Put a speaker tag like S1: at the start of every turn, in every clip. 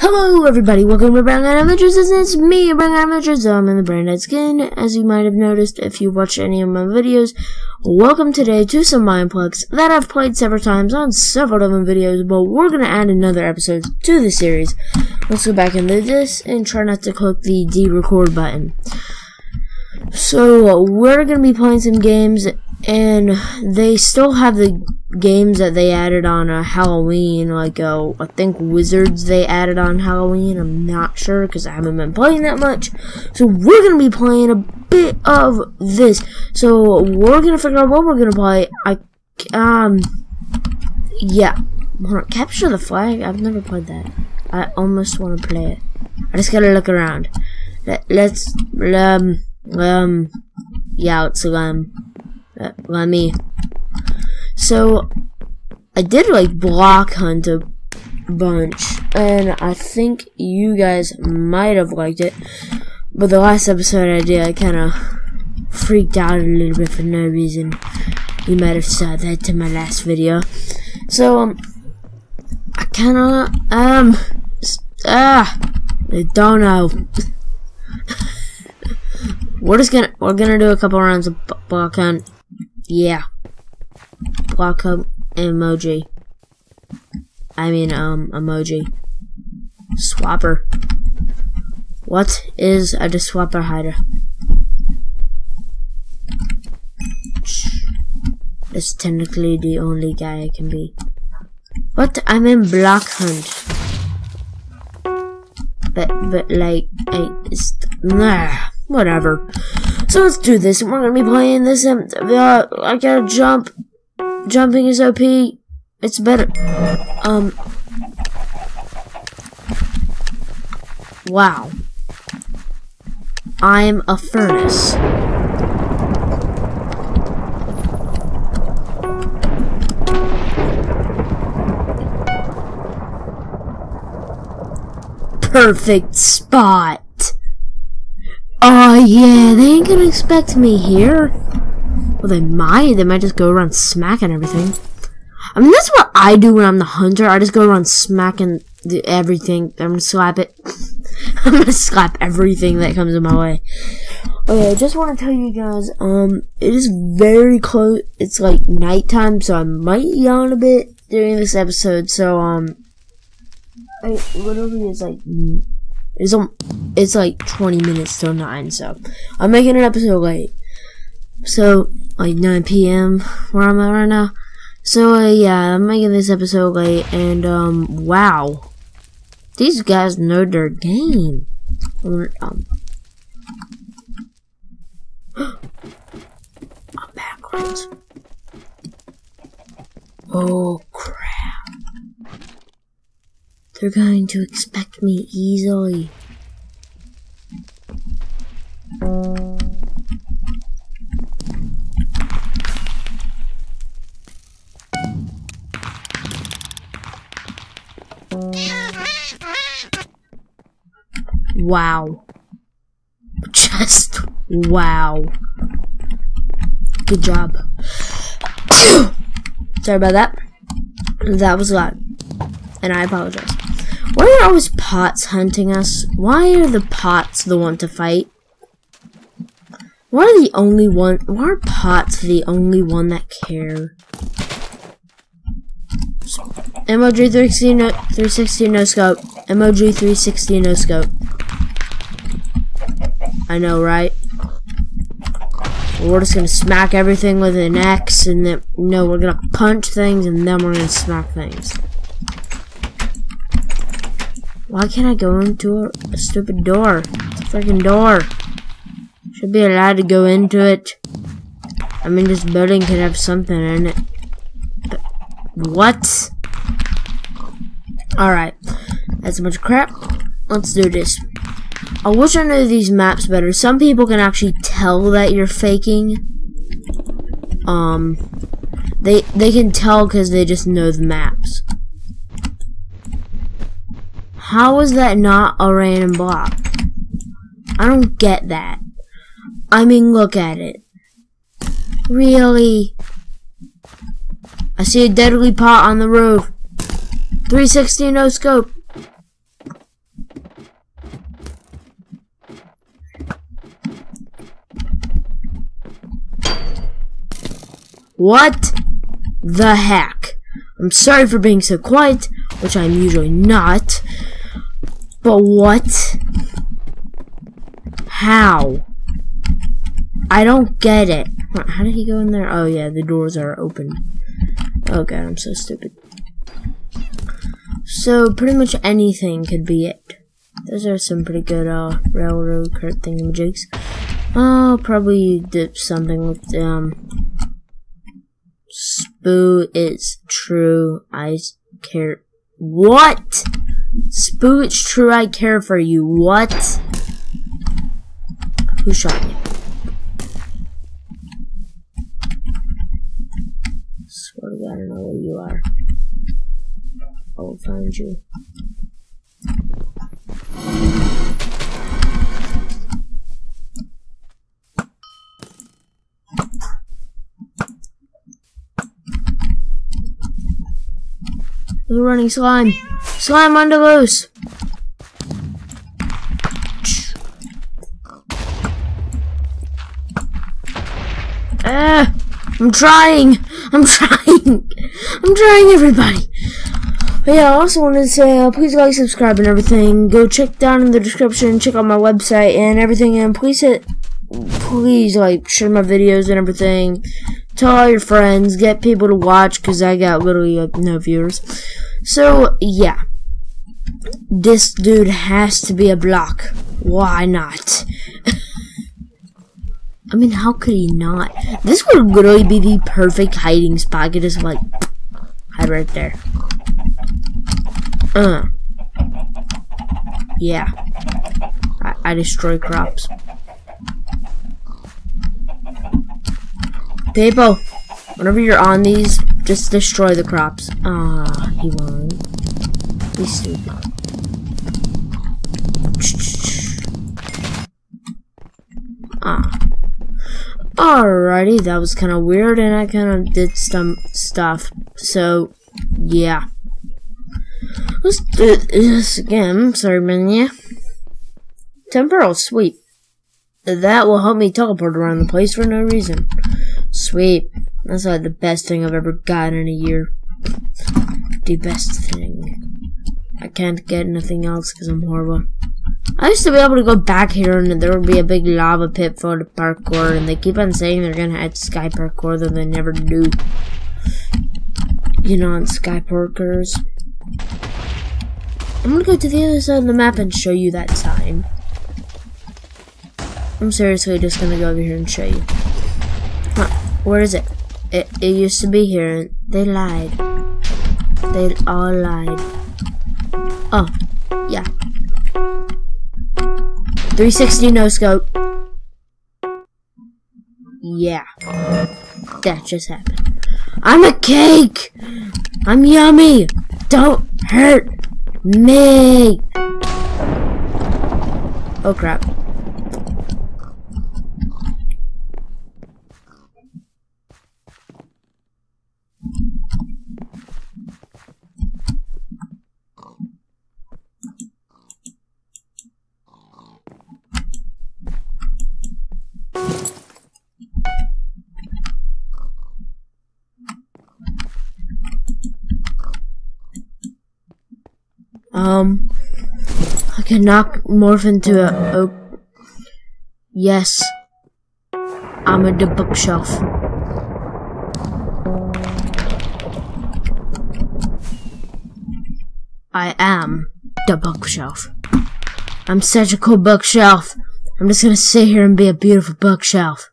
S1: Hello everybody, welcome to Brown Guy Adventures. It's me, Brown Guy Adventures. I'm in the branded skin, as you might have noticed if you watched any of my videos. Welcome today to some Mineplex that I've played several times on several different videos, but we're going to add another episode to the series. Let's go back into this and try not to click the D-record button. So, we're going to be playing some games, and they still have the games that they added on Halloween, like I think Wizards they added on Halloween. I'm not sure because I haven't been playing that much. So we're gonna be playing a bit of this. So we're gonna figure out what we're gonna play. Yeah, Capture the Flag. I've never played that. I almost want to play it. I just gotta look around. Let me. So, I did like block hunt a bunch, and I think you guys might have liked it, but the last episode I did, I kind of freaked out a little bit for no reason. You might have saw that in my last video. So, I kind of, I don't know. we're gonna do a couple rounds of block hunt. Yeah. Block hunt emoji. Emoji. Swapper. What is a swapper hider? It's technically the only guy I can be. But I'm in block hunt. But like, whatever. So let's do this. We're gonna be playing this. I gotta jump. Jumping is OP. It's better. Wow. I'm a furnace. Perfect spot. Oh yeah, they ain't gonna expect me here. Well, they might just go around smacking everything. I mean, that's what I do when I'm the hunter. I just go around smacking everything. I'm gonna slap it. I'm gonna slap everything that comes in my way. Okay, I just want to tell you guys, it is very close. It's like nighttime, so I might yawn a bit during this episode. So, it literally is like, it's like 20 minutes till 9, so I'm making an episode late. So, like 9 p.m. where I'm at right now. So, yeah, I'm making this episode late, and, wow. These guys know their game. I'm backwards. Oh, crap. They're going to expect me easily. Wow. Just wow. Good job. Sorry about that. That was loud. And I apologize. Why are always pots hunting us? Why are the pots the one to fight? Why are pots the only one that care? MOG 360 no scope. MOG 360 no scope. I know, right? We're just gonna smack everything with an X, and then we're gonna punch things, and then we're gonna smack things. Why can't I go into a stupid door? It's a freaking door. Should be allowed to go into it. I mean, this building could have something in it. But what? Alright. That's a bunch of crap. Let's do this. I wish I knew these maps better. Some people can actually tell that you're faking. They can tell because they just know the maps. How is that not a random block? I don't get that. I mean, look at it. Really? I see a deadly pot on the roof. 360 no scope. What the heck? I'm sorry for being so quiet, which I'm usually not. But what? How? I don't get it. How did he go in there? Oh yeah, the doors are open. Oh god, I'm so stupid. So pretty much anything could be it. Those are some pretty good railroad cart thingamajigs. I'll probably dip something with Spoo is true. I care. What? Spoo, it's true. I care for you. What? Who shot me? Swear to God, I don't know where you are. I will find you. We're running slime. Slime on the loose. I'm trying. I'm trying, everybody. But yeah, I also wanted to say, please like, subscribe, and everything. Go check down in the description, check out my website and everything, and please like, share my videos and everything. Tell all your friends, get people to watch, because I got literally no viewers. So, yeah. This dude has to be a block. Why not? I mean, how could he not? This would literally be the perfect hiding spot. I could just, like, hide right there. Yeah. I destroy crops. People, whenever you're on these, just destroy the crops. He won. He's stupid. Alrighty, that was kind of weird, and I kind of did some stuff. So, yeah. Let's do this again. Sorry, man, yeah. Temporal sweep. That will help me teleport around the place for no reason. Sweet. That's like the best thing I've ever gotten in a year. The best thing. I can't get nothing else because I'm horrible. I used to be able to go back here and there would be a big lava pit for the parkour, and they keep on saying they're gonna add sky parkour, though they never do. You know, on sky parkours. I'm gonna go to the other side of the map and show you that sign. I'm seriously just gonna go over here and show you. Huh, where is it? It used to be here, and they lied. They all lied. Oh, yeah. 360 no scope. Yeah. That just happened. I'm a cake! I'm yummy! Don't hurt me! Oh crap. I can morph into a oak. Yes. I'm at the bookshelf. I am the bookshelf. I'm such a cool bookshelf. I'm just gonna sit here and be a beautiful bookshelf.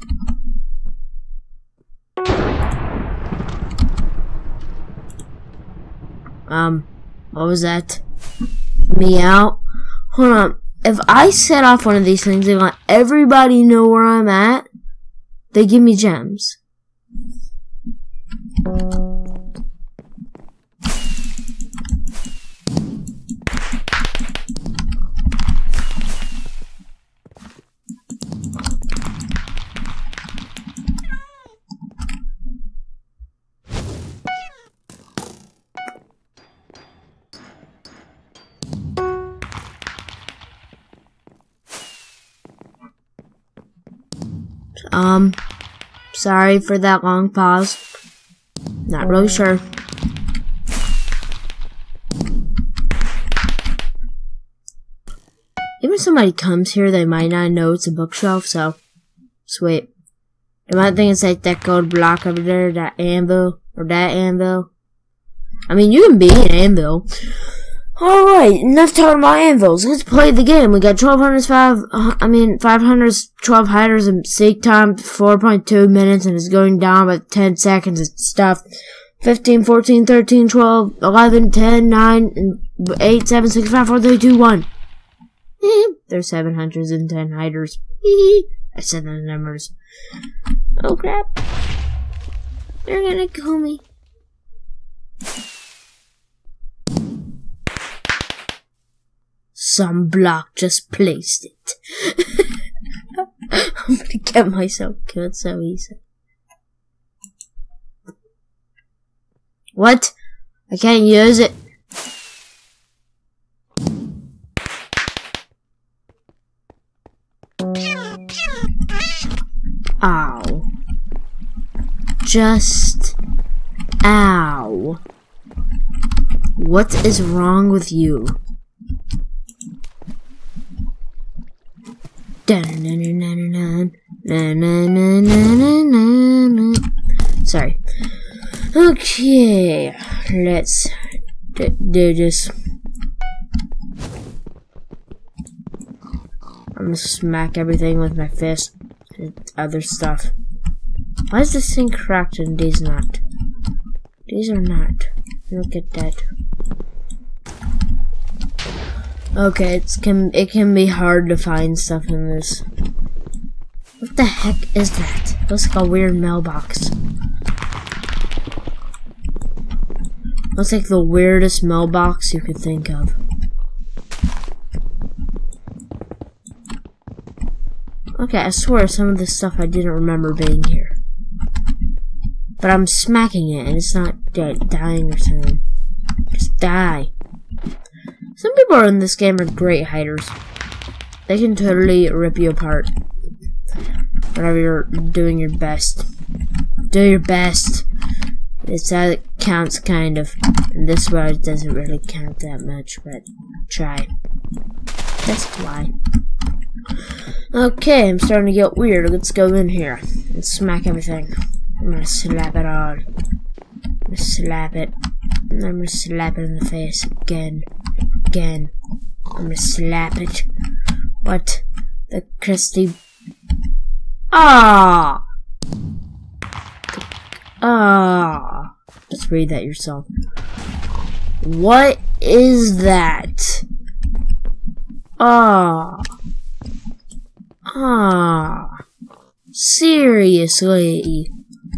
S1: What was that? Meow? Hold on. If I set off one of these things, they let everybody know where I'm at, they give me gems. Sorry for that long pause. Not really sure. Even if somebody comes here, they might not know it's a bookshelf, so sweet. They might think it's like that gold block over there, that anvil, or that anvil. I mean, you can be an anvil. Alright, enough talking about anvils. Let's play the game. We got 512 hiders and seek time 4.2 minutes, and it's going down by 10 seconds and stuff. 15, 14, 13, 12, 11, 10, 9, 8, 7, 6, 5, 4, 3, 2, 1. There's 710 hiders. I said those numbers. Oh crap. They're gonna kill me. Some block just placed it. I'm gonna get myself killed so easy. What? I can't use it. Ow. Just ow. What is wrong with you? Sorry. Okay, let's do this. I'm gonna smack everything with my fist and other stuff. Why is this thing cracked and these not? These are not. Look at that. Okay, it can be hard to find stuff in this. What the heck is that? Looks like a weird mailbox. Looks like the weirdest mailbox you could think of. Okay, I swear some of this stuff I didn't remember being here. But I'm smacking it and it's not dying or something. Just die. Some people in this game are great hiders. They can totally rip you apart. Whenever you're doing your best. Do your best. It's how it counts, kind of. And this one doesn't really count that much, but try. That's why. Okay, I'm starting to get weird. Let's go in here and smack everything. I'm gonna slap it on. I'm gonna slap it. And I'm gonna slap it in the face again. Again. I'm gonna slap it. What? The Christy. Ah! Ah! Just read that yourself. What is that? Ah! Ah! Seriously?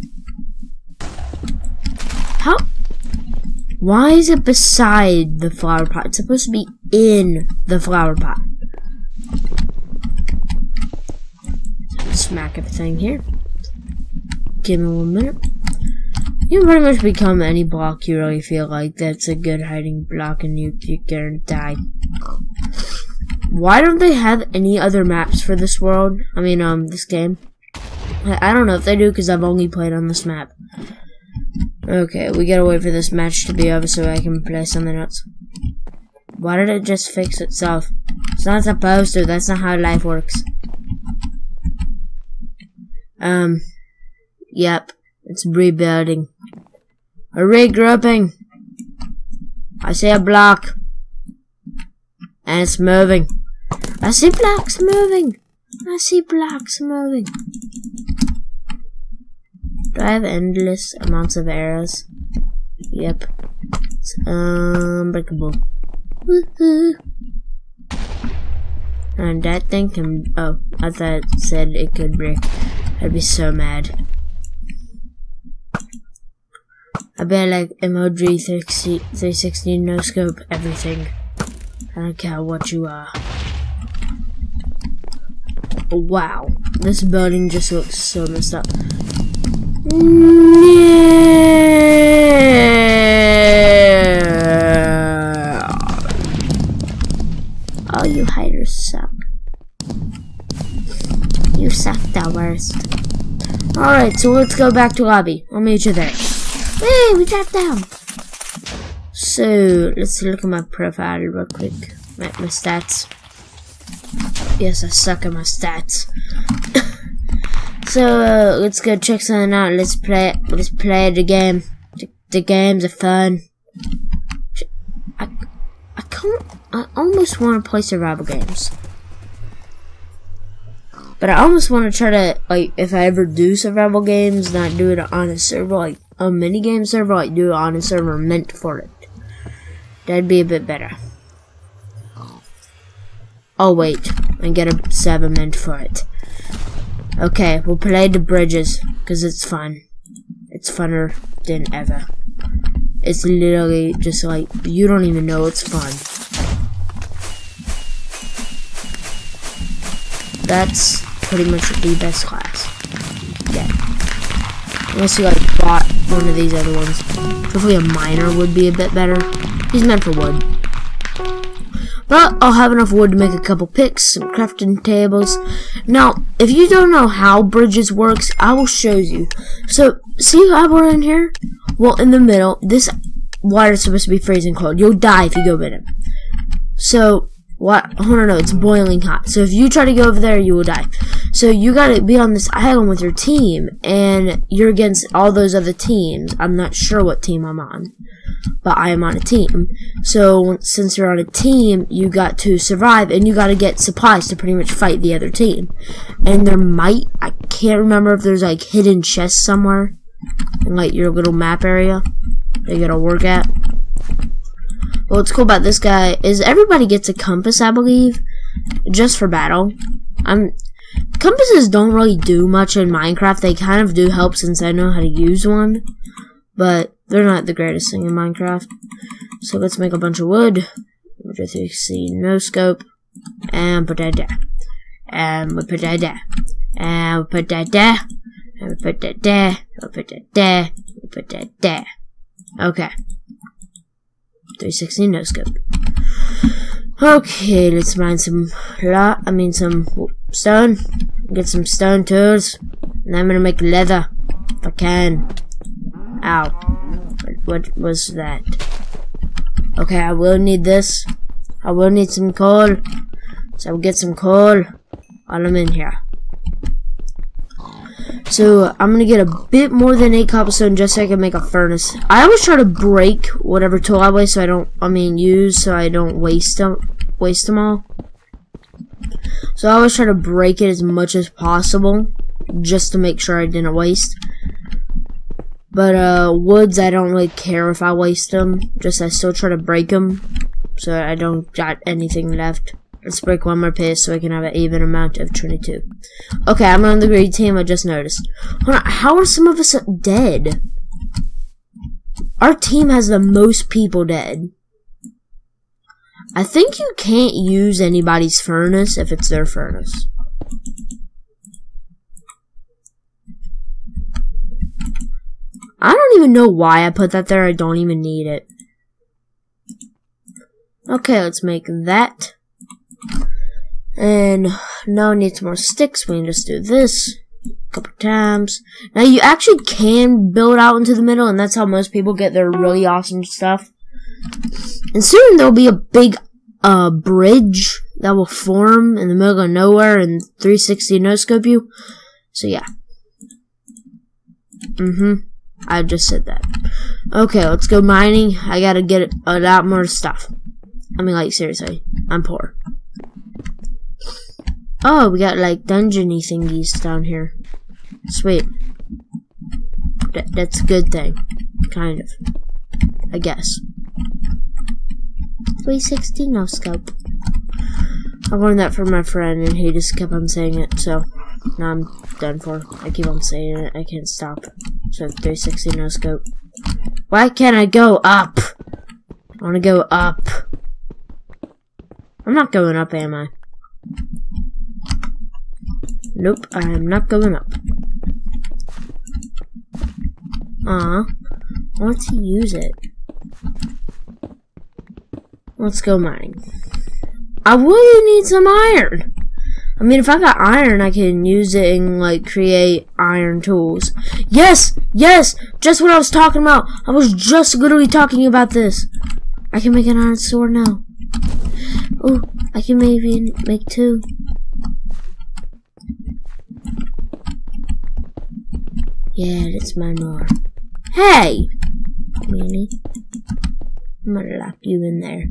S1: How? Why is it beside the flower pot? It's supposed to be in the flower pot. Smack everything here. Give me 1 minute. You can pretty much become any block you really feel like that's a good hiding block and you're gonna die. Why don't they have any other maps for this world? I mean, this game. I don't know if they do because I've only played on this map. Okay, we gotta wait for this match to be over so I can play something else. Why did it just fix itself? It's not supposed to. That's not how life works. Yep. It's rebuilding. Or regrouping. I see a block. And it's moving. I see blocks moving. I see blocks moving. Do I have endless amounts of arrows? Yep. It's unbreakable. Woohoo! And that thing can. Oh, I thought it said it could break. I'd be so mad. I bet like emoji 360 no scope everything. I don't care what you are. Wow, this building just looks so messed up. Oh, you hiders suck. You suck the worst. Alright, so let's go back to lobby. I'll meet you there. Hey, we dropped down. So, let's look at my profile real quick. My stats. Yes, I suck at my stats. So, let's go check something out. Let's play the game. The games are fun. I almost want to play survival games. But I almost want to try to, like, if I ever do survival games, not do it on a server, like, a minigame server, like, do it on a server meant for it. That'd be a bit better. Oh, wait. And get a 7 meant for it. Okay, we'll play the bridges, because it's fun. It's funner than ever. It's literally just like, you don't even know it's fun. That's pretty much the best class. Yeah. Unless you like bought one of these other ones. Hopefully a miner would be a bit better. He's meant for wood. But I'll have enough wood to make a couple picks, some crafting tables. Now, if you don't know how bridges works, I will show you. So, see how we're in here? Well, in the middle, this water is supposed to be freezing cold. You'll die if you go in it. So, what? Oh, no, it's boiling hot. So, if you try to go over there, you will die. So, you gotta be on this island with your team, and you're against all those other teams. I'm not sure what team I'm on, but I am on a team. So, since you're on a team, you got to survive, and you gotta get supplies to pretty much fight the other team. And I can't remember if there's, like, hidden chests somewhere in, like, your little map area that you gotta work at. Well, what's cool about this guy is everybody gets a compass, I believe, just for battle. Compasses don't really do much in Minecraft. They kind of do help since I know how to use one, but they're not the greatest thing in Minecraft. So let's make a bunch of wood. We'll just see no scope, and put that there, and we put that there, and we put that there, and we put that there, we put that there, we put that there. Okay. 360 no scope. Okay, let's mine some stone. Get some stone tools. And I'm gonna make leather. If I can. Ow. What was that? Okay, I will need this. I will need some coal. So I'll get some coal while I'm in here. So I'm gonna get a bit more than 8 cobblestone just so I can make a furnace. I always try to break whatever tool I waste, so I don't waste them all. So I always try to break it as much as possible, just to make sure I didn't waste. But woods, I don't really care if I waste them. Just I still try to break them, so I don't got anything left. Let's break one more piece so I can have an even amount of 22. Okay, I'm on the green team, I just noticed. Hold on, how are some of us dead? Our team has the most people dead. I think you can't use anybody's furnace if it's their furnace. I don't even know why I put that there, I don't even need it. Okay, let's make that. And now I need some more sticks. We can just do this a couple times. Now you actually can build out into the middle, and that's how most people get their really awesome stuff. And soon there'll be a big bridge that will form in the middle of nowhere and 360 no scope you. So yeah. I just said that. Okay, let's go mining. I gotta get a lot more stuff. I mean, like, seriously, I'm poor. Oh, we got, like, dungeony thingies down here. Sweet. That's a good thing. Kind of. I guess. 360 no scope. I learned that from my friend, and he just kept on saying it, so now I'm done for. I keep on saying it. I can't stop. So, 360 no scope. Why can't I go up? I want to go up. I'm not going up, am I? Nope, I'm not going up. I want to use it. Let's go mining. I really need some iron. I mean, if I got iron, I can use it and, like, create iron tools. Yes! Yes! Just what I was talking about! I was just literally talking about this. I can make an iron sword now. Oh, I can maybe make 2. Yeah, let's mine more. Hey! Meanie. I'm gonna lock you in there.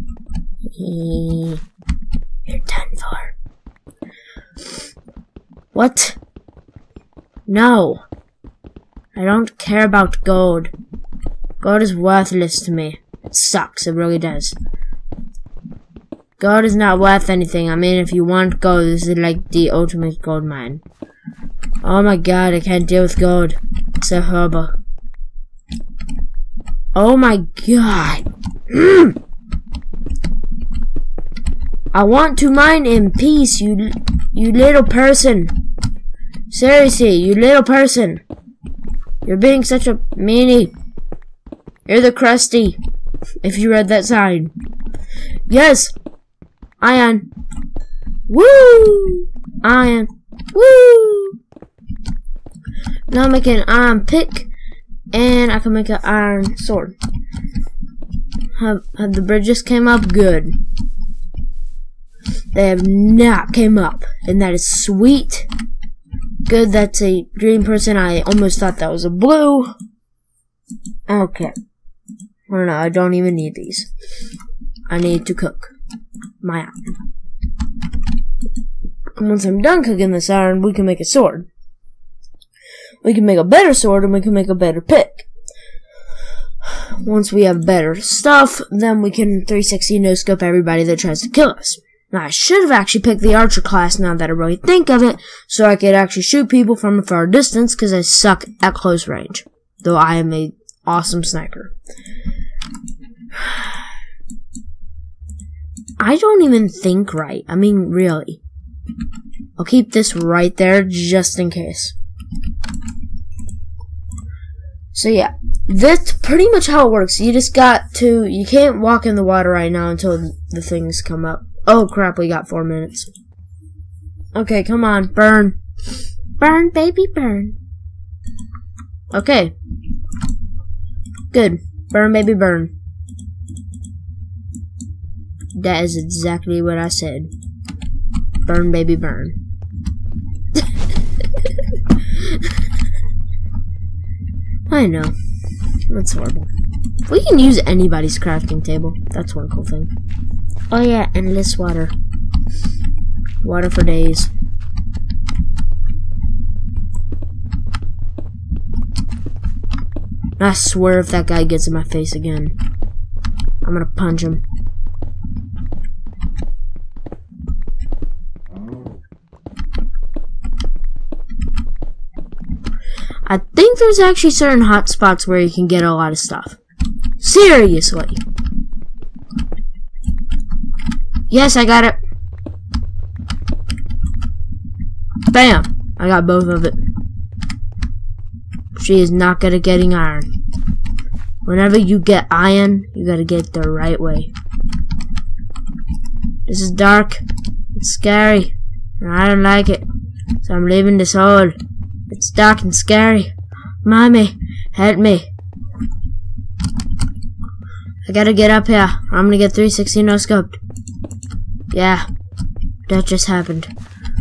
S1: You're done for. What? No. I don't care about gold. Gold is worthless to me. It sucks, it really does. Gold is not worth anything. I mean, if you want gold, this is like the ultimate gold mine. Oh my god, I can't deal with gold. It's so horrible. Oh my god. I want to mine in peace, you little person. Seriously, you little person. You're being such a meanie. You're the Krusty, if you read that sign. Yes! Iron. Woo! Iron. Woo! Now I'm making an iron pick, and I can make an iron sword. Have the bridges came up? Good. They have not came up, and that is sweet. Good, that's a green person. I almost thought that was a blue. Okay. I don't know, I don't even need these. I need to cook my iron. And once I'm done cooking this iron, we can make a sword. We can make a better sword, and we can make a better pick. Once we have better stuff, then we can 360 no-scope everybody that tries to kill us. Now, I should have actually picked the archer class now that I really think of it, so I could actually shoot people from a far distance, because I suck at close range. Though I am an awesome sniper. I don't even think right. I mean, really. I'll keep this right there, just in case. So yeah, that's pretty much how it works. You just got to, you can't walk in the water right now until the things come up. Oh crap, we got 4 minutes. Okay, come on, burn. Burn, baby, burn. Okay. Good. Burn, baby, burn. That is exactly what I said. Burn, baby, burn. I know. That's horrible. We can use anybody's crafting table. That's one cool thing. Oh yeah, endless water. Water for days. I swear if that guy gets in my face again, I'm gonna punch him. I think there's actually certain hot spots where you can get a lot of stuff. Seriously. Yes, I got it. Bam! I got both of it. She is not good at getting iron. Whenever you get iron, you gotta get it the right way. This is dark. It's scary. And I don't like it. So I'm leaving this hole. It's dark and scary. Mommy, help me. I gotta get up here. I'm gonna get 360 no scoped. Yeah, that just happened.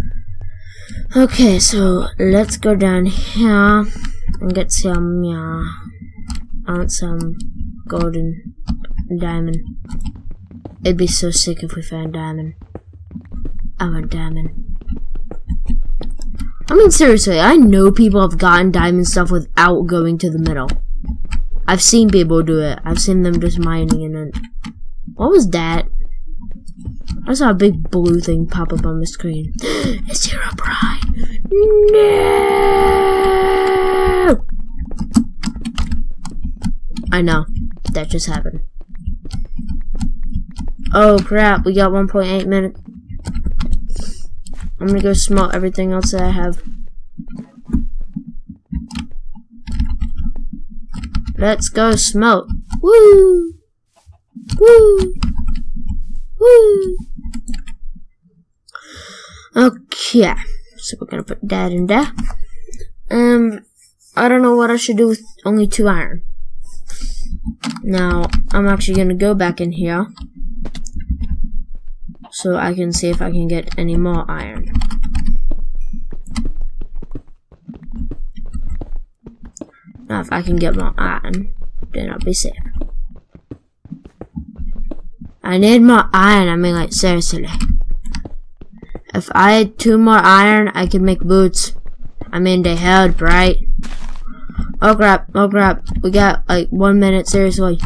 S1: Okay, so let's go down here and get some, I want some golden diamond. It'd be so sick if we found diamond. I want diamond. I mean, seriously, I know people have gotten diamond stuff without going to the middle. I've seen people do it. I've seen them just mining and then... What was that? I saw a big blue thing pop up on the screen. It's Herobrine. No! I know. That just happened. Oh crap, we got 1.8 minutes. I'm gonna go smelt everything else that I have. Let's go smelt. Woo! Woo! Woo! Okay, so we're gonna put that in there. I don't know what I should do with only 2 iron. Now, I'm actually gonna go back in here so I can see if I can get any more iron. Now, if I can get more iron, then I'll be safe. I need more iron, I mean, like, seriously. If I had 2 more iron, I could make boots. I mean, they help, right? Oh crap, oh crap. We got, like, 1 minute, seriously.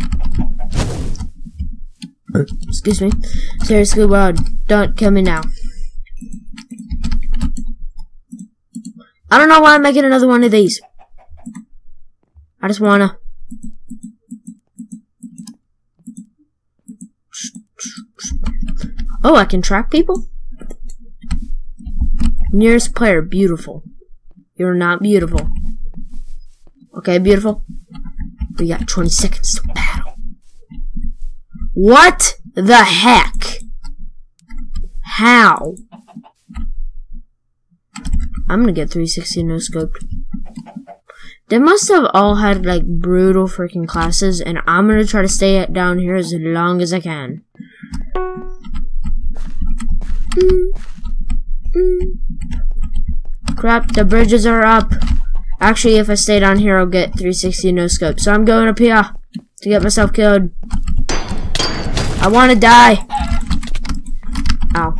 S1: Excuse me. Seriously, world, don't kill me now. I don't know why I'm making another one of these. I just wanna. Oh, I can track people? Nearest player, beautiful. You're not beautiful. Okay, beautiful. We got 20 seconds to battle. What the heck? How? I'm gonna get 360 no scoped. They must have all had like brutal freaking classes, and I'm gonna try to stay down here as long as I can. Crap, the bridges are up. Actually, if I stay down here, I'll get 360 no scope. So I'm going up here to get myself killed. I want to die. Ow.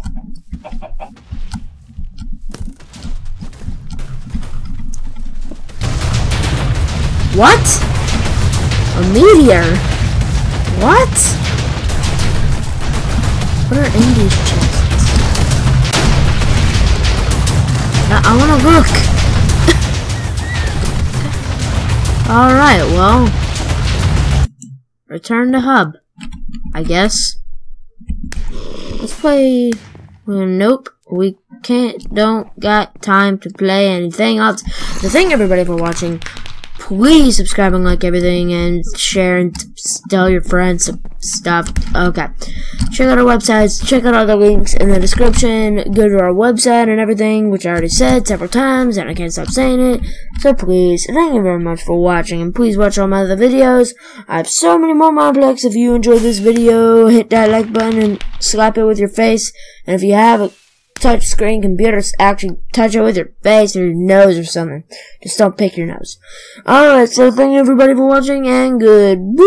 S1: What? A meteor? What? What are in these chests? Now, I want to look. Alright, well. Return to hub, I guess. Let's play. Nope. We don't got time to play anything else. So thank everybody for watching. Please subscribe and like everything and share and tell your friends stuff. Okay. Check out our websites. Check out all the links in the description. Go to our website and everything, which I already said several times and I can't stop saying it. So please, thank you very much for watching, and please watch all my other videos. I have so many more Modplex. If you enjoyed this video, hit that like button and slap it with your face. And if you have a touch screen computer, actually touch it with your face or your nose or something. Just don't pick your nose. Alright, so thank you everybody for watching, and goodbye.